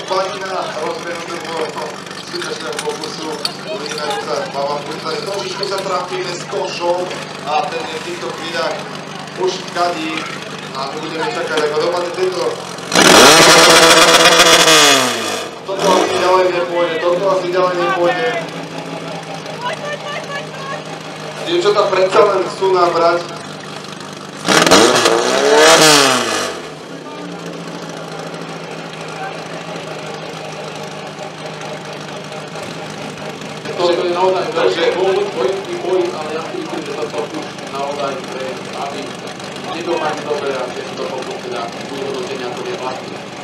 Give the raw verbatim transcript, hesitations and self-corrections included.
Banina rozbehnutého zbytočného pokusu. Uvidíme, ako sa Baba Pulitari. Trošičku sa trafíme s košom a ten je v týchto chvíľach už kadí a my budeme čakať, ako dopadne tento. Toto asi ďalej nepôjde, toto asi ďalej nepôjde. Dievčatá predsa len chcú nabrať. To je naozaj veľmi vojenský boj, ale ja si myslím, že toto už naozaj pre, aby nedomáť dobre a že to pokus teda budú hodnotenia, to je vlastne.